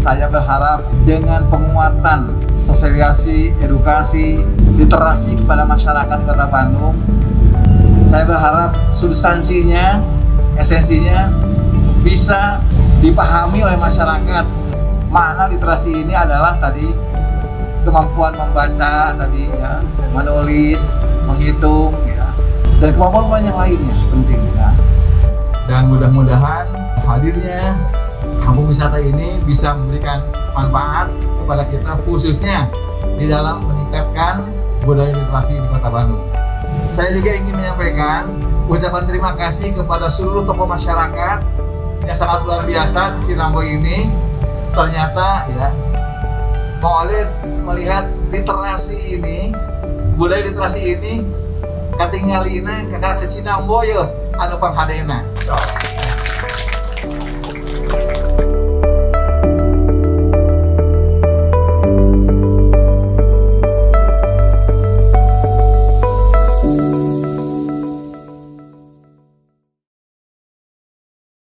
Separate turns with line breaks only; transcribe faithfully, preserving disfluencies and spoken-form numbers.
Saya berharap dengan penguatan sosialisasi, edukasi, literasi kepada masyarakat di Kota Bandung, saya berharap substansinya, esensinya bisa dipahami oleh masyarakat. Makna literasi ini adalah tadi kemampuan membaca, tadi ya, menulis, menghitung, ya, dan kemampuan yang lainnya penting ya. Dan mudah-mudahan hadirnya kampung wisata ini bisa memberikan manfaat kepada kita, khususnya di dalam meningkatkan budaya literasi di Kota Bandung. Saya juga ingin menyampaikan ucapan terima kasih kepada seluruh tokoh masyarakat yang sangat luar biasa di Cirambai ini. Ternyata ya, mau melihat literasi ini, budaya literasi ini, katingalina kakak ke Cinambo ya, anu panghadena.